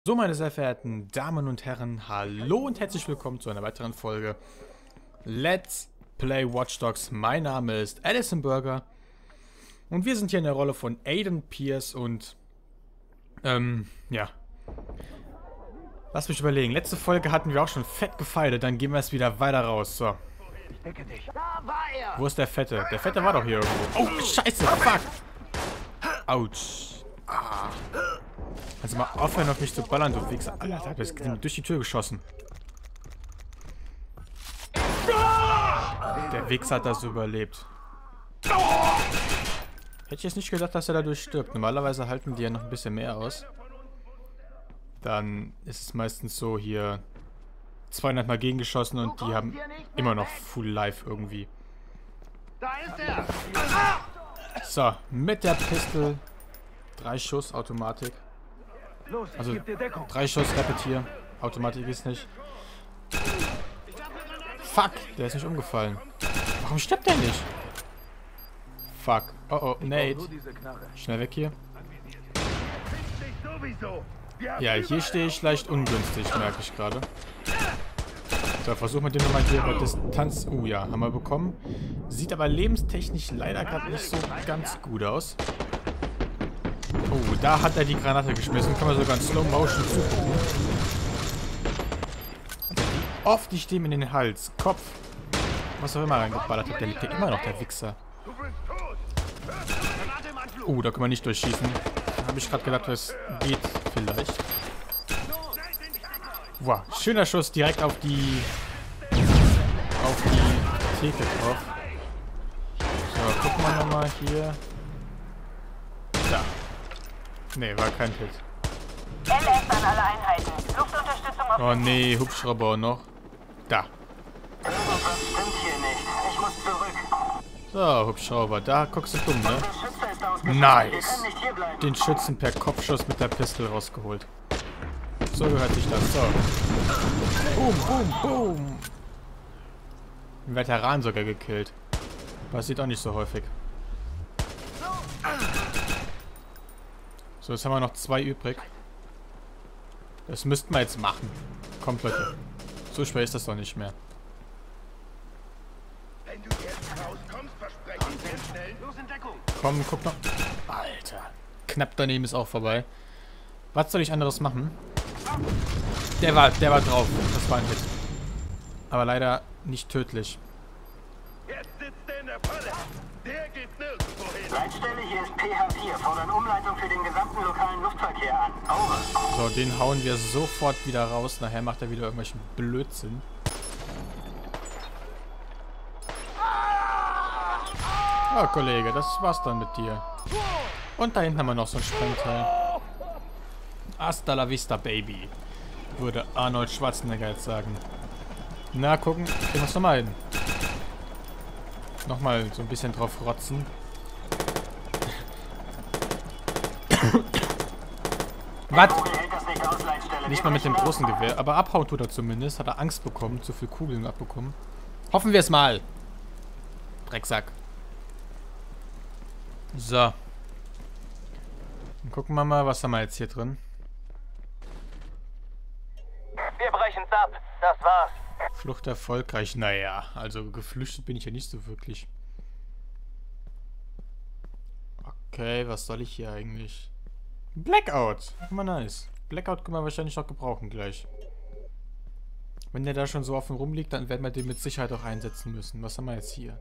So, meine sehr verehrten Damen und Herren, hallo und herzlich willkommen zu einer weiteren Folge Let's Play Watch Dogs. Mein Name ist Addison Burger und wir sind hier in der Rolle von Aiden Pierce und, ja. Lass mich überlegen, letzte Folge hatten wir auch schon fett gefeiert, dann gehen wir es wieder weiter raus, so. Wo ist der Fette? Der Fette war doch hier irgendwo. Oh, scheiße, fuck! Autsch. Ah. Kannst du mal aufhören, auf mich zu ballern, du Wichser. Alter, du bist durch die Tür geschossen. Der Wichser hat das überlebt. Hätte ich jetzt nicht gedacht, dass er dadurch stirbt. Normalerweise halten die ja noch ein bisschen mehr aus. Dann ist es meistens so hier 200 Mal gegengeschossen und die haben immer noch Full Life irgendwie. So, mit der Pistole 3 Schuss Automatik. Also 3 Schuss Repetier. Automatik ist nicht. Fuck, der ist nicht umgefallen. Warum stirbt der nicht? Fuck. Oh oh, Nate. Schnell weg hier. Ja, hier stehe ich leicht ungünstig, merke ich gerade. So, versuchen wir den nochmal hier bei Distanz. Ja, haben wir bekommen. Sieht aber lebenstechnisch leider gerade nicht so ganz gut aus. Oh, da hat er die Granate geschmissen. Kann man sogar in Slow Motion zugucken. Wie oft ich dem in den Hals, Kopf, was auch immer reingeballert hat. Der liegt ja immer noch, der Wichser. Oh, da können wir nicht durchschießen. Da habe ich gerade gedacht, das geht vielleicht. Wow, schöner Schuss direkt auf die Theke drauf. So, gucken wir nochmal hier. Da. Ne, war kein Hit. LS an alle Einheiten. Luftunterstützung auf. Oh nee, Hubschrauber auch noch. Da. Irgendwas stimmt hier nicht. Ich muss zurück. So, Hubschrauber, da guckst du dumm, ne? Der Schütze ist ausgeschaltet. Nice. Wir können nicht hierbleiben. Den Schützen per Kopfschuss mit der Pistole rausgeholt. So gehört sich das. So. Boom, boom, boom. Ein Veteran sogar gekillt. Passiert auch nicht so häufig. So, jetzt haben wir noch 2 übrig. Das müssten wir jetzt machen. Kommt, Leute. So schwer ist das doch nicht mehr. Wenn du jetzt rauskommst, verspreche ich dir schnell. Los in Deckung. Komm, guck noch. Alter. Knapp daneben ist auch vorbei. Was soll ich anderes machen? Der war drauf. Das war ein Hit. Aber leider nicht tödlich. Jetzt sitzt er in der Falle. Der geht nirgendwo hin. Leitstelle, hier ist PH4. Fordern Umleitung für den gesamten lokalen Luftverkehr an. Over. So, den hauen wir sofort wieder raus. Nachher macht er wieder irgendwelchen Blödsinn. Oh, Kollege, das war's dann mit dir. Und da hinten haben wir noch so ein Sprengteil. Hasta la vista, Baby. Würde Arnold Schwarzenegger jetzt sagen. Na, gucken. Gehen wir es nochmal hin. Nochmal so ein bisschen drauf rotzen. Was? Kugel hält das nicht aus, Leitstelle. Nicht mal mit dem großen Gewehr. Aber abhauen tut er zumindest. Hat er Angst bekommen. Zu viel Kugeln abbekommen. Hoffen wir es mal. Drecksack. So. Dann gucken wir mal, was haben wir jetzt hier drin. Wir brechen's ab. Das war's. Flucht erfolgreich. Naja, also geflüchtet bin ich ja nicht so wirklich. Okay, was soll ich hier eigentlich? Blackout. Immer nice. Blackout können wir wahrscheinlich noch gebrauchen gleich. Wenn der da schon so offen rumliegt, dann werden wir den mit Sicherheit auch einsetzen müssen. Was haben wir jetzt hier?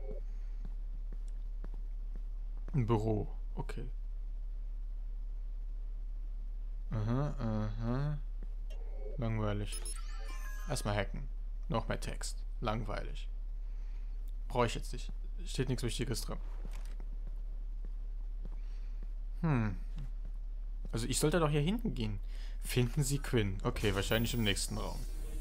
Ein Büro. Okay. Aha, aha. Langweilig. Erstmal hacken. Noch mehr Text. Langweilig. Brauche ich jetzt nicht. Steht nichts Wichtiges drin. Also ich sollte doch hier hinten gehen. Finden Sie Quinn. Okay, wahrscheinlich im nächsten Raum.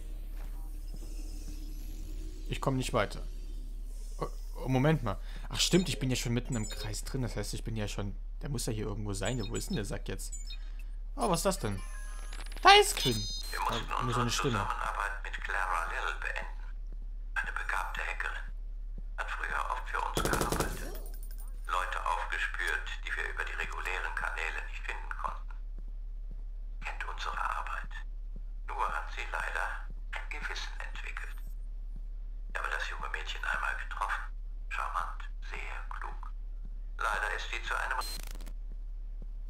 Ich komme nicht weiter. Oh, Moment mal. Ach stimmt, ich bin ja schon mitten im Kreis drin. Das heißt, ich bin ja schon... Der muss ja hier irgendwo sein. Wo ist denn der Sack jetzt? Oh, was ist das denn? Da ist Quinn. Wir mussten Nur so eine unsere Stimme. Zusammenarbeit mit Clara Lill beenden. Eine begabte Hackerin. Hat früher oft für uns gearbeitet. Leute aufgespürt, die wir über die regulären Kanäle nicht finden konnten. Kennt unsere Arbeit.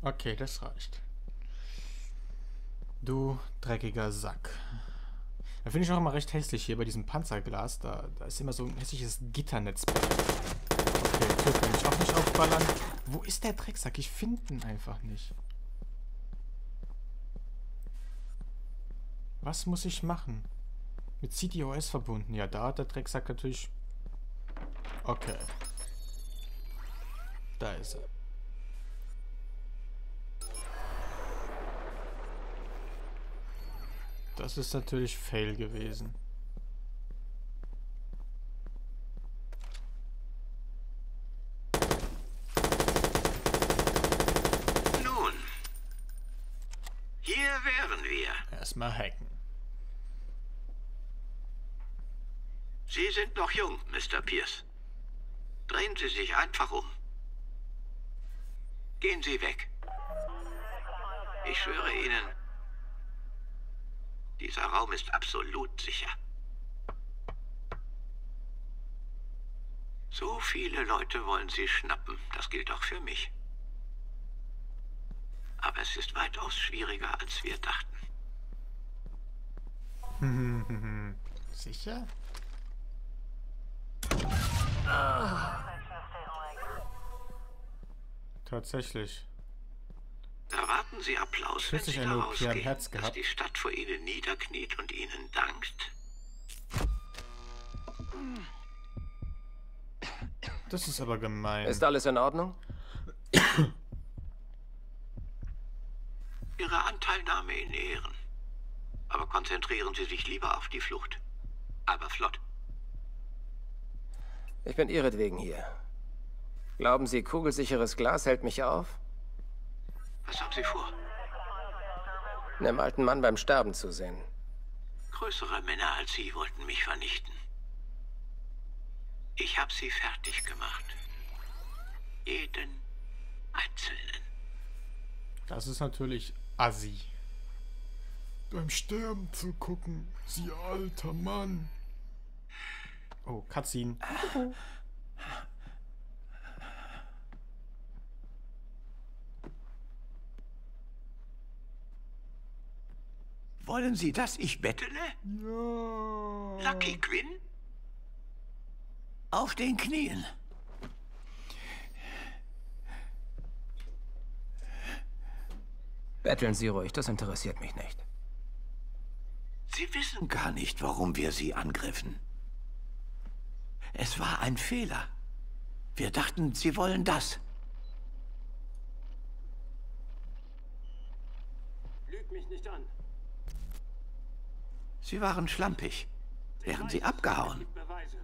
Okay, das reicht. Du dreckiger Sack. Da finde ich auch immer recht hässlich hier bei diesem Panzerglas. Da ist immer so ein hässliches Gitternetz. Okay, Tür kann ich auch nicht aufballern. Wo ist der Drecksack? Ich finde ihn einfach nicht. Was muss ich machen? Mit CTOS verbunden. Ja, da hat der Drecksack natürlich... Okay. Da ist er. Das ist natürlich Fail gewesen. Nun, hier wären wir. Erstmal hacken. Sie sind noch jung, Mr. Pierce. Drehen Sie sich einfach um. Gehen Sie weg. Ich schwöre Ihnen, dieser Raum ist absolut sicher. So viele Leute wollen Sie schnappen, das gilt auch für mich. Aber es ist weitaus schwieriger, als wir dachten. Sicher? Tatsächlich. Erwarten Sie Applaus, wenn Kürzlich Sie eine daraus OP am gehen, Herz dass gehabt. die Stadt vor Ihnen niederkniet und Ihnen dankt? Das ist aber gemein. Ist alles in Ordnung? Ihre Anteilnahme in Ehren. Aber konzentrieren Sie sich lieber auf die Flucht. Aber flott. Ich bin ihretwegen hier. Glauben Sie, kugelsicheres Glas hält mich auf? Was haben Sie vor? Einem alten Mann beim Sterben zu sehen. Größere Männer als Sie wollten mich vernichten. Ich habe Sie fertig gemacht. Jeden Einzelnen. Das ist natürlich assi. Beim Sterben zu gucken, Sie alter Mann. Oh, Cutscene. Wollen Sie, dass ich bettele? Ja. Lucky Quinn? Auf den Knien. Betteln Sie ruhig, das interessiert mich nicht. Sie wissen gar nicht, warum wir Sie angriffen. Es war ein Fehler. Wir dachten, Sie wollen das. Lüg mich nicht an. Sie waren schlampig. Wären Sie abgehauen? Gib Beweise.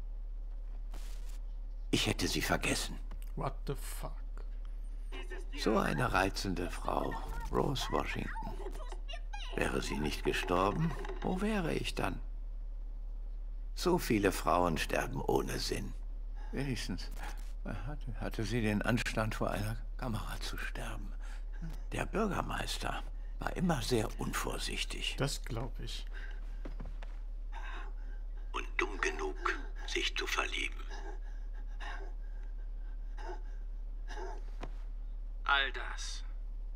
Ich hätte Sie vergessen. What the fuck? So eine reizende Frau, Rose Washington. Wäre sie nicht gestorben, wo wäre ich dann? So viele Frauen sterben ohne Sinn. Wenigstens hatte sie den Anstand, vor einer Kamera zu sterben. Der Bürgermeister war immer sehr unvorsichtig. Das glaube ich. Und dumm genug, sich zu verlieben. All das.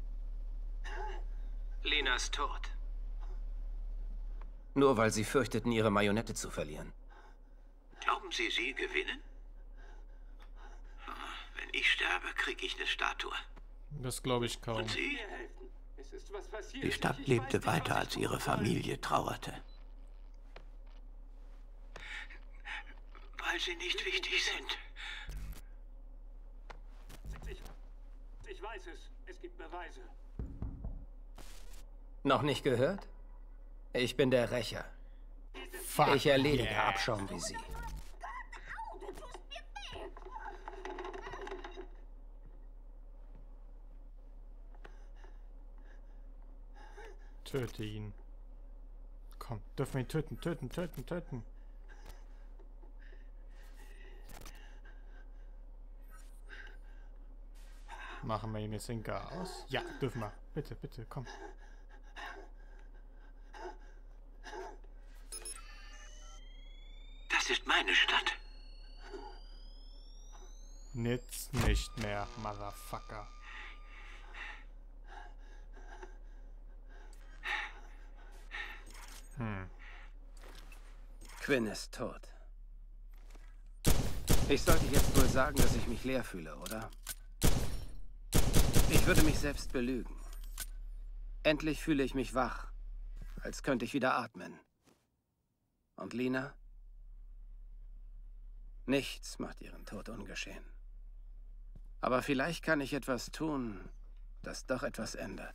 Lenas Tod. Nur weil Sie fürchteten, Ihre Marionette zu verlieren. Glauben Sie, Sie gewinnen? Wenn ich sterbe, kriege ich eine Statue. Das glaube ich kaum. Und Sie? Es ist was passiert. Die Stadt Ich lebte weiß nicht, weiter, was als ich ihre tun soll. Familie trauerte. Weil sie nicht wichtig sind. Ich weiß es. Es gibt Beweise. Noch nicht gehört? Ich bin der Rächer. Fuck. Ich erledige yeah. Abschaum wie Sie. Töte ihn. Komm, dürfen wir ihn töten, töten, töten, töten. Machen wir ihm jetzt den Gas? Ja, dürfen wir. Bitte, bitte, komm. Das ist meine Stadt. Jetzt nicht mehr, Motherfucker. Quinn ist tot. Ich sollte jetzt wohl sagen, dass ich mich leer fühle, oder? Ich würde mich selbst belügen. Endlich fühle ich mich wach, als könnte ich wieder atmen. Und Lina? Nichts macht ihren Tod ungeschehen. Aber vielleicht kann ich etwas tun, das doch etwas ändert.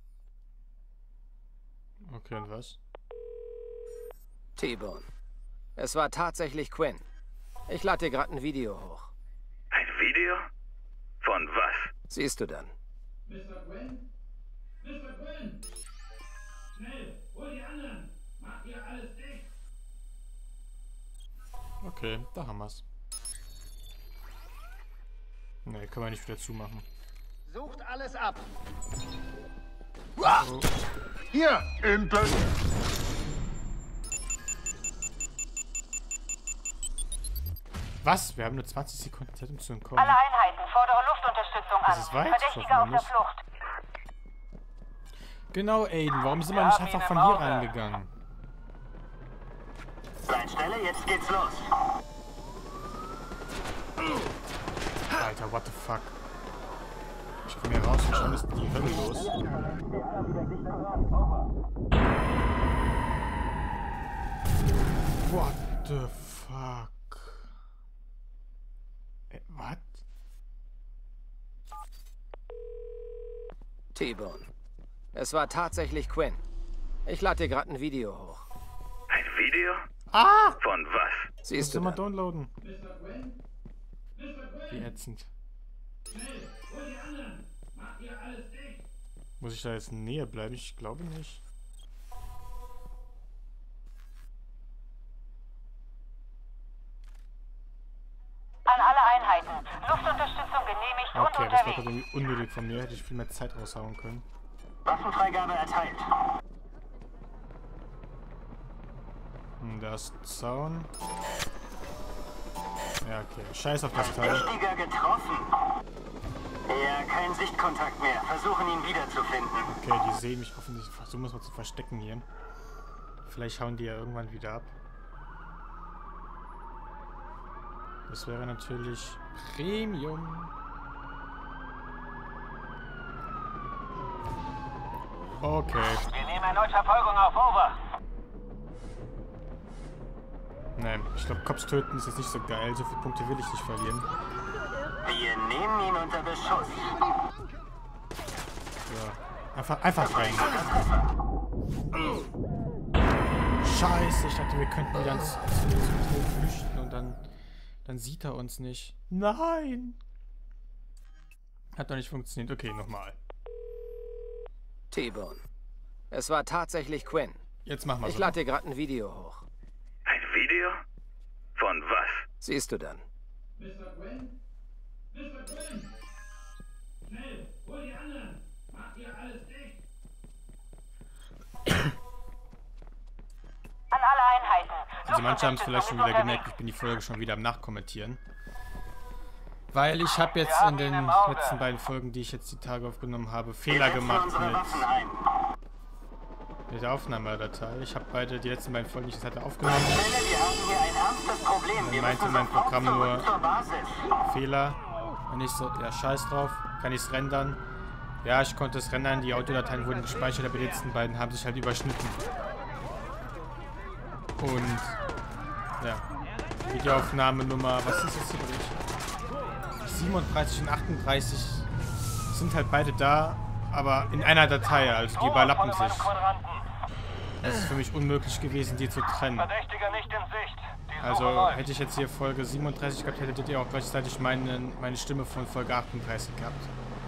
Okay, und was? T-Bone. Es war tatsächlich Quinn. Ich lade dir gerade ein Video hoch. Ein Video? Von was? Siehst du dann. Mr. Quinn? Mr. Quinn! Schnell, hol die anderen! Macht ihr alles dicht! Okay, da haben wir's. Ne, können wir nicht wieder zumachen. Sucht alles ab. Oh. Hier, Impel! Was? Wir haben nur 20 Sekunden Zeit, um zu entkommen. Alle Einheiten, fordere Luftunterstützung an. Das ist weit, Verdächtiger auf der hoffentlich. Flucht. Genau, Aiden. Warum sind wir nicht einfach von hier reingegangen? Leitstelle, jetzt geht's los. Alter, what the fuck? Ich komme hier raus und schon ist die Hölle los. What the fuck? Was? T-Bone. Es war tatsächlich Quinn. Ich lade dir gerade ein Video hoch. Ein Video? Ah! Von was? Siehst du mal dann. downloaden. Mr. Quinn? Mr. Quinn! Wie ätzend. Schnell, hol die anderen! Macht ihr alles dicht! Muss ich da jetzt näher bleiben? Ich glaube nicht. An alle Einheiten, Luftunterstützung genehmigt und Okay, das war unterwegs. gerade irgendwie unnötig von mir. Hätte ich viel mehr Zeit raushauen können. Waffenfreigabe erteilt. Da ist ein Zaun. Ja, okay. Scheiß auf das Teil. Verdächtiger getroffen. Ja, kein Sichtkontakt mehr. Versuchen ihn wiederzufinden. Okay, die sehen mich offensichtlich. Versuchen wir es mal zu verstecken hier. Vielleicht hauen die ja irgendwann wieder ab. Das wäre natürlich Premium. Okay. Wir nehmen erneut Verfolgung auf. Over. Nein, ich glaube, Cops töten ist jetzt nicht so geil. So viele Punkte will ich nicht verlieren. Wir nehmen ihn unter Beschuss. So. Einfach rein. Scheiße, ich dachte, wir könnten wieder ins Hotel flüchten und dann sieht er uns nicht. Nein! Hat doch nicht funktioniert. Okay, nochmal. T-Bone. Es war tatsächlich Quinn. Jetzt machen wir Ich so. lade dir gerade ein Video hoch. Ein Video? Von was? Siehst du dann. Mr. Quinn? Mr. Quinn! Schnell, hol die anderen! Macht ihr alles dicht! An alle Einheiten, Also manche haben es vielleicht schon wieder Luftunterstützung gemerkt, ich bin die Folge schon wieder am Nachkommentieren. Weil ich habe jetzt in den letzten beiden Folgen, die ich jetzt die Tage aufgenommen habe, Fehler gemacht Unsere Waffen ein. mit der Aufnahmedatei. Ich habe die letzten beiden Folgen, die ich jetzt hatte, aufgenommen. Leitstelle, wir haben hier ein ernstes Problem. Wir meinte müssen mein sofort Programm zurück nur- zur Basis. Fehler. Und ich so, ja, scheiß drauf. Kann ich es rendern? Ja, ich konnte es rendern. Die Audiodateien wurden gespeichert, aber die letzten beiden haben sich halt überschnitten. Und, ja. Videoaufnahmenummer, was ist das hier? 37 und 38 sind halt beide da, aber in einer Datei, also die überlappen sich. Es ist für mich unmöglich gewesen, die zu trennen. Verdächtiger nicht in Sicht. Die Also hätte ich jetzt hier Folge 37 gehabt, hättet ihr auch gleichzeitig meine Stimme von Folge 38 gehabt.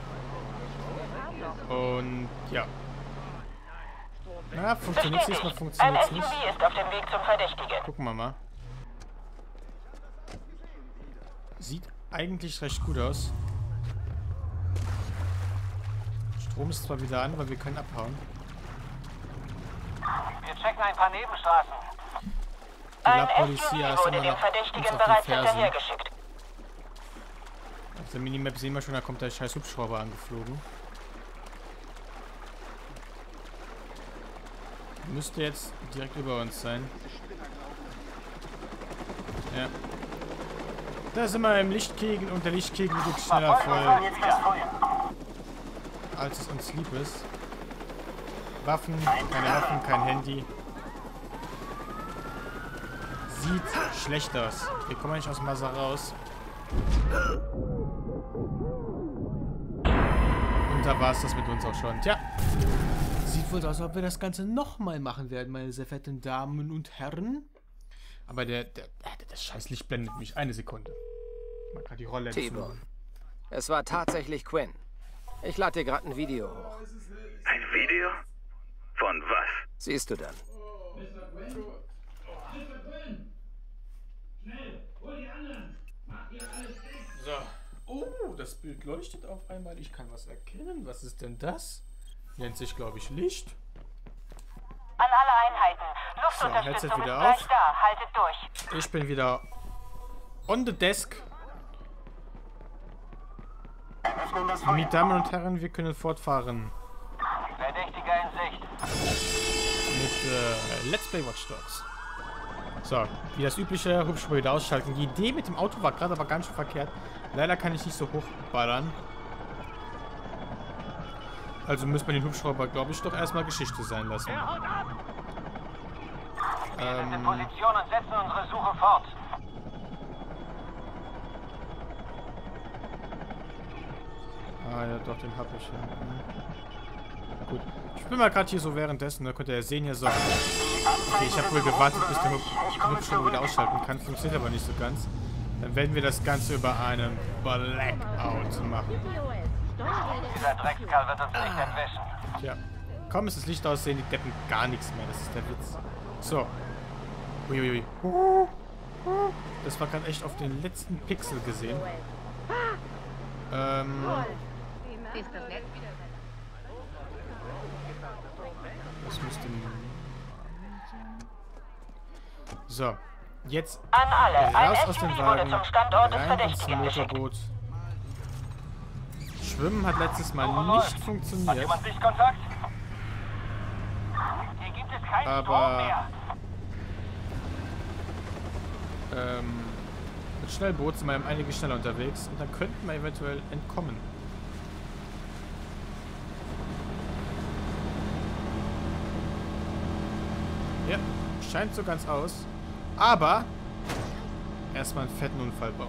Und ja. Na, funktioniert es diesmal, Ein funktioniert es nicht. SUV ist auf dem Weg zum Verdächtigen. Gucken wir mal. Sieht eigentlich recht gut aus. Strom ist zwar wieder an, aber wir können abhauen. Wir checken ein paar Nebenstraßen. Die La Ein SUV Polizia ist wurde immer dem noch Verdächtigen uns auf den bereits Fersen. hinterhergeschickt. Auf der Minimap sehen wir schon, da kommt der scheiß Hubschrauber angeflogen. Müsste jetzt direkt über uns sein. Ja. Da sind wir im Lichtkegel und der Lichtkegel geht schneller voll, Jetzt das Feuer. als es uns lieb ist. Waffen, keine Waffen, kein Handy. Sieht schlecht aus. Wir kommen nicht aus dem Wasser raus. Und da war es das mit uns auch schon. Tja. Sieht wohl aus, als ob wir das Ganze nochmal machen werden, meine sehr verehrten Damen und Herren. Aber das Scheißlicht blendet mich. Eine Sekunde. Ich mach grad die Rolle T-Bone. Es war tatsächlich Quinn. Ich lade dir gerade ein Video hoch. Ein Video? Von was? Siehst du dann. Mr. Quinn? Mr. Quinn! Schnell, hol die anderen! Macht ihr alles dicht! So. Oh, das Bild leuchtet auf einmal. Ich kann was erkennen. Was ist denn das? Nennt sich, glaube ich, Licht. An alle Einheiten. So, Luftunterstützung Headset ist wieder gleich auf. da. Haltet durch. Ich bin wieder on the desk. Eröffnen das Feuer. Meine Damen und Herren, wir können fortfahren Verdächtiger in Sicht. mit Let's Play Watch Dogs. So, wie das übliche, Hubschrauber wieder ausschalten. Die Idee mit dem Auto war gerade aber ganz schön verkehrt. Leider kann ich nicht so hochballern. Also müssen wir den Hubschrauber, glaube ich, doch erstmal Geschichte sein lassen. Wir sind in Position und setzen unsere Suche fort. Ah ja, doch, den habe ich ja. Hm. Gut. Ich bin mal gerade hier so währenddessen, da könnt ihr ja sehen hier so. Okay, ich habe wohl gewartet, bis der Hubschrauber wieder ausschalten kann. Funktioniert aber nicht so ganz. Dann werden wir das Ganze über einen Blackout machen. Dieser Dreckskerl wird uns nicht entwischen. Tja. Kaum ist das Licht aus, sehen die Deppen gar nichts mehr. Das ist der Witz. So. Uiuiui. Das war gerade echt auf den letzten Pixel gesehen. Das müsste... So. Jetzt An alle. Ein raus aus dem SUV wurde Wagen, zum Standort des rein ins Verdächtigen geschickt. Motorboot. Schwimmen hat letztes Mal nicht funktioniert. Sichtkontakt? Hier gibt es keinen Strom Aber mehr. mit Schnellboot sind wir einige schneller unterwegs und dann könnten wir eventuell entkommen. Ja, scheint so ganz aus. Aber erstmal einen fetten Unfall bauen.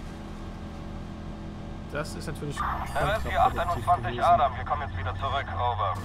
Das ist natürlich kontraproduktiv gewesen. Adam, wir kommen jetzt wieder zurück, over.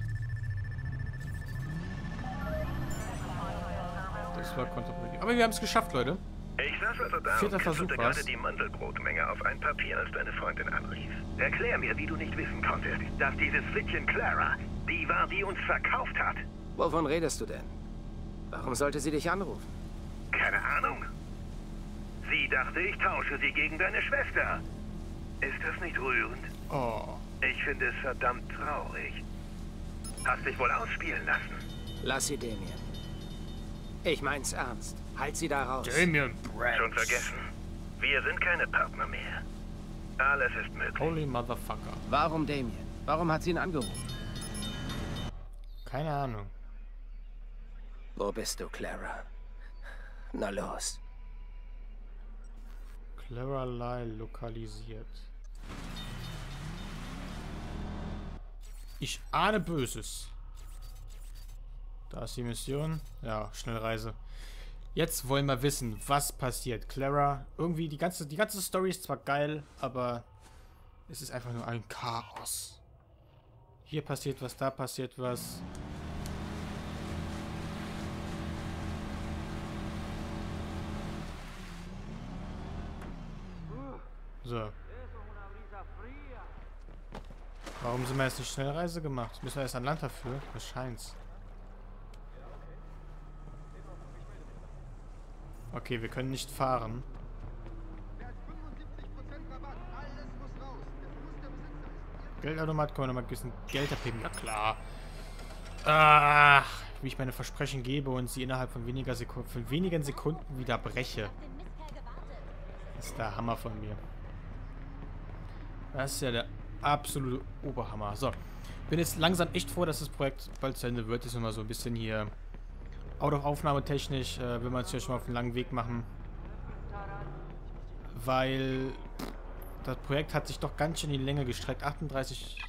Das war kontraproduktiv. Aber wir haben es geschafft, Leute. Ich saß also da Vierter und Versuch kritzelte war's. gerade die Mandelbrotmenge auf ein Papier, als deine Freundin anrief. Erklär mir, wie du nicht wissen konntest, dass dieses Flittchen Clara die war, die uns verkauft hat. Wovon redest du denn? Warum sollte sie dich anrufen? Keine Ahnung. Sie dachte, ich tausche sie gegen deine Schwester. Ist das nicht rührend? Oh. Ich finde es verdammt traurig. Hast dich wohl ausspielen lassen. Lass sie, Damien. Ich mein's ernst. Halt sie da raus. Damien Schon vergessen? Wir sind keine Partner mehr. Alles ist möglich. Holy Motherfucker. Warum Damien? Warum hat sie ihn angerufen? Keine Ahnung. Wo bist du, Clara? Na los. Clara Lyle lokalisiert. Ich ahne Böses. Da ist die Mission. Ja, Schnellreise. Jetzt wollen wir wissen, was passiert. Clara, irgendwie die ganze Story ist zwar geil, aber es ist einfach nur ein Chaos. Hier passiert was, da passiert was. So. Warum sind wir jetzt nicht Schnellreise gemacht? Müssen wir erst an Land dafür? Das scheint's. Okay, wir können nicht fahren. Geldautomat, können wir nochmal ein bisschen Geld abheben? Ja klar. Ach, wie ich meine Versprechen gebe und sie innerhalb von wenigen Sekunden wieder breche. Das ist der Hammer von mir. Das ist ja der absolute Oberhammer. So. Bin jetzt langsam echt froh, dass das Projekt bald zu Ende wird. Ist immer so ein bisschen hier Out-of-Aufnahmetechnisch, will man es ja schon mal auf einen langen Weg machen. Weil das Projekt hat sich doch ganz schön in die Länge gestreckt. 38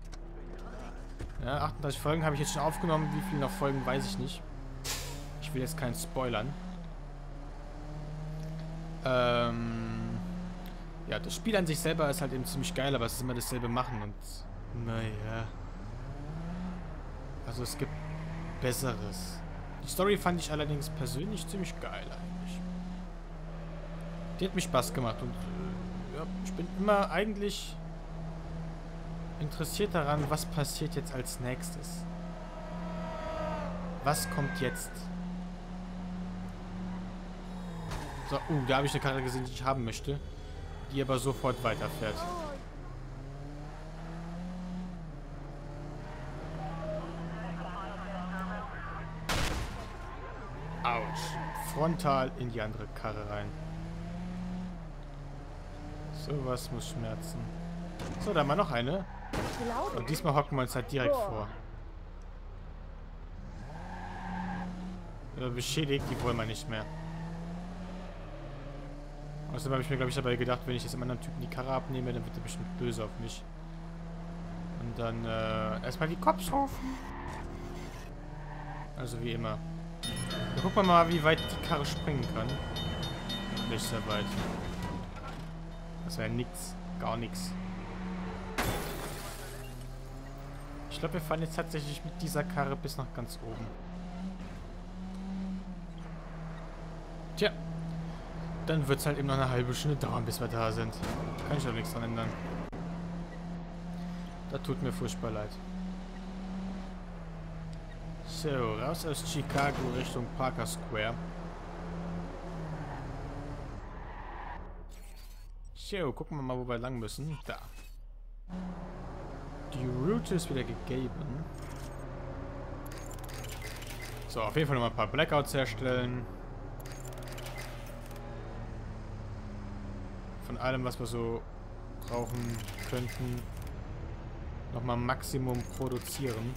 Folgen habe ich jetzt schon aufgenommen. Wie viele noch Folgen, weiß ich nicht. Ich will jetzt keinen spoilern. Ja, das Spiel an sich selber ist halt eben ziemlich geil, aber es ist immer dasselbe machen und naja. Also es gibt Besseres. Die Story fand ich allerdings persönlich ziemlich geil eigentlich. Die hat mir Spaß gemacht und ja, ich bin immer eigentlich interessiert daran, was passiert jetzt als nächstes. Was kommt jetzt? So, da habe ich eine Karte gesehen, die ich haben möchte, die aber sofort weiterfährt. Autsch. Frontal in die andere Karre rein. Sowas muss schmerzen. So, da haben wir noch eine. Und diesmal hocken wir uns halt direkt vor. Beschädigt, die wollen wir nicht mehr. Außerdem habe ich mir, glaube ich, dabei gedacht, wenn ich jetzt einem anderen Typen die Karre abnehme, dann wird er bestimmt böse auf mich. Und dann erstmal die Cops rufen. Also wie immer. Dann gucken wir mal, wie weit die Karre springen kann. Nicht sehr weit. Das wäre nix. Gar nichts. Ich glaube, wir fahren jetzt tatsächlich mit dieser Karre bis nach ganz oben. Tja. Dann wird es halt eben noch eine halbe Stunde dauern, bis wir da sind. Kann ich doch nichts dran ändern. Das tut mir furchtbar leid. So, raus aus Chicago Richtung Parker Square. So, gucken wir mal, wo wir lang müssen. Da. Die Route ist wieder gegeben. So, auf jeden Fall nochmal ein paar Blackouts herstellen. Von allem, was wir so brauchen könnten, nochmal Maximum produzieren.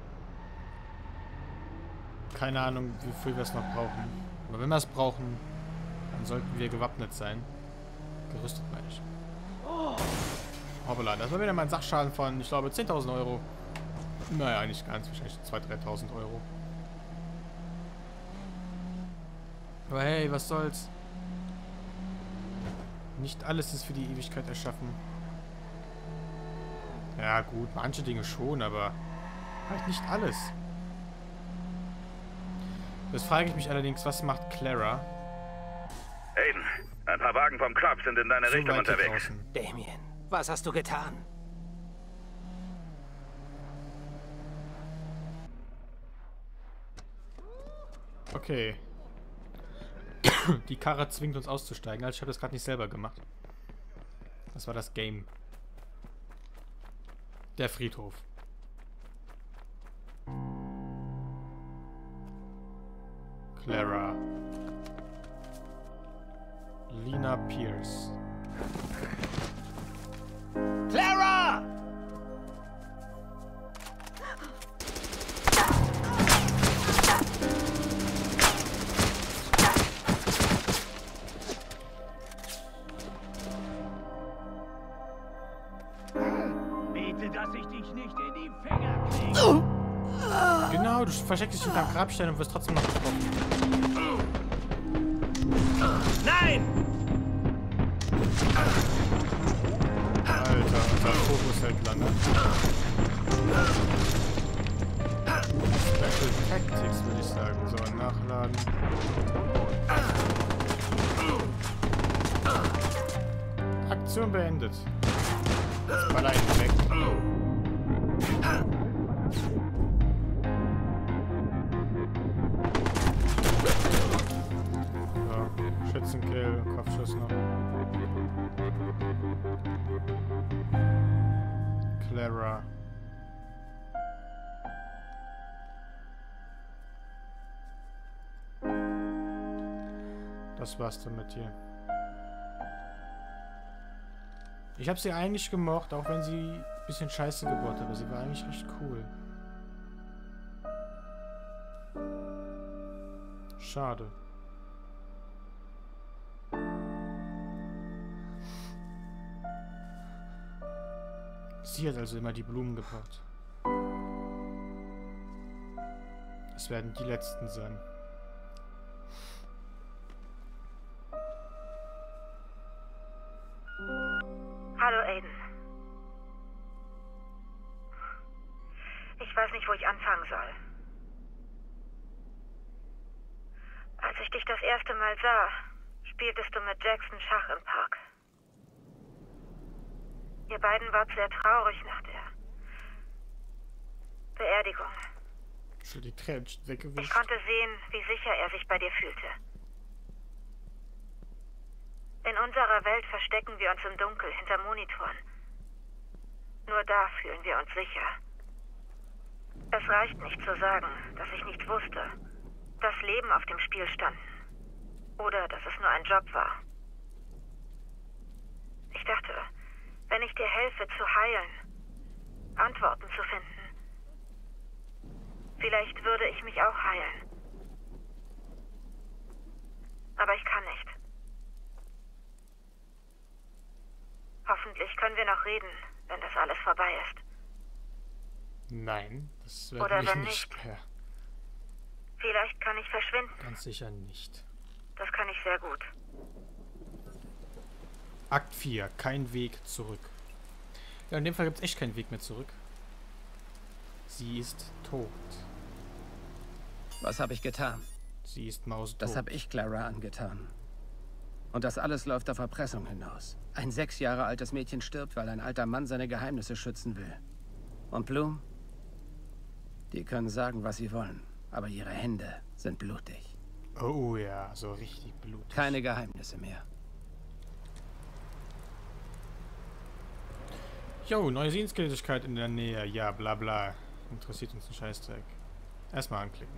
Keine Ahnung, wie viel wir es noch brauchen. Aber wenn wir es brauchen, dann sollten wir gewappnet sein. Gerüstet, meine ich. Hoppala, das war wieder mal ein Sachschaden von, ich glaube, 10.000 Euro. Naja, nicht ganz, wahrscheinlich 2.000, 3.000 Euro. Aber hey, was soll's? Nicht alles ist für die Ewigkeit erschaffen. Ja gut, manche Dinge schon, aber halt nicht alles. Jetzt frage ich mich allerdings, was macht Clara? Aiden, ein paar Wagen vom Club sind in deine Richtung unterwegs. Draußen. Damien, was hast du getan? Okay. Die Karre zwingt uns auszusteigen. Also ich habe das gerade nicht selber gemacht. Das war das Game. Der Friedhof. Clara. Lena Pierce. Clara! Bitte, dass ich dich nicht in die Finger kriege. Genau, du versteckst dich hinterm Grabstein und wirst trotzdem noch getroffen. Nein! Alter, unser Fokus hält lange. Special Tactics, würde ich sagen. So, nachladen. Aktion beendet. Jetzt baller ihn weg. So, Schützenkill, Kopfschuss noch. Clara. Das war's dann mit dir. Ich habe sie eigentlich gemocht, auch wenn sie ein bisschen scheiße gebaut, aber sie war eigentlich recht cool. Schade. Sie hat also immer die Blumen gebracht. Es werden die letzten sein. Hallo, Aiden. Ich weiß nicht, wo ich anfangen soll. Als ich dich das erste Mal sah, spieltest du mit Jackson Schach im Park. Ihr beiden wart sehr traurig nach der Beerdigung. So die Tränen weggewischt. Ich konnte sehen, wie sicher er sich bei dir fühlte. In unserer Welt verstecken wir uns im Dunkel hinter Monitoren. Nur da fühlen wir uns sicher. Es reicht nicht zu sagen, dass ich nicht wusste, dass Leben auf dem Spiel standen. Oder dass es nur ein Job war. Ich dachte, wenn ich dir helfe zu heilen, Antworten zu finden, vielleicht würde ich mich auch heilen. Aber ich kann nicht. Hoffentlich können wir noch reden, wenn das alles vorbei ist. Nein, das Oder werde ich wenn nicht mehr. Vielleicht kann ich verschwinden. Ganz sicher nicht. Das kann ich sehr gut. Akt 4, kein Weg zurück. Ja, in dem Fall gibt es echt keinen Weg mehr zurück. Sie ist tot. Was habe ich getan? Sie ist maustot. Das habe ich Clara angetan. Und das alles läuft auf Erpressung hinaus. Ein 6 Jahre altes Mädchen stirbt, weil ein alter Mann seine Geheimnisse schützen will. Und Bloom? Die können sagen, was sie wollen, aber ihre Hände sind blutig. Oh ja, so richtig blutig. Keine Geheimnisse mehr. Jo, neue Sehenswürdigkeit in der Nähe. Ja, bla bla. Interessiert uns ein Scheißdreck. Erstmal anklicken.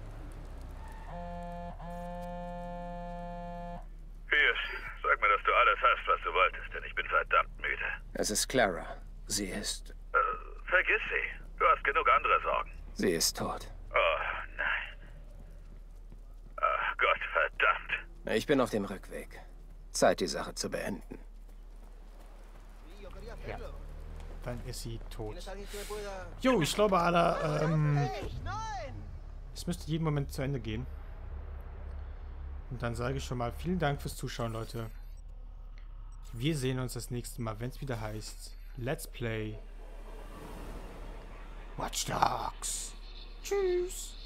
Pierce, sag mir, dass du alles hast, was du wolltest, denn ich bin verdammt müde. Es ist Clara. Sie ist... Vergiss sie. Du hast genug andere Sorgen. Sie ist tot. Oh, nein. Ach Gott, verdammt. Ich bin auf dem Rückweg. Zeit, die Sache zu beenden. Ja. Dann ist sie tot. Jo, ich glaube, Ada, es müsste jeden Moment zu Ende gehen. Und dann sage ich schon mal vielen Dank fürs Zuschauen, Leute. Wir sehen uns das nächste Mal, wenn es wieder heißt Let's Play Watch Dogs. Tschüss.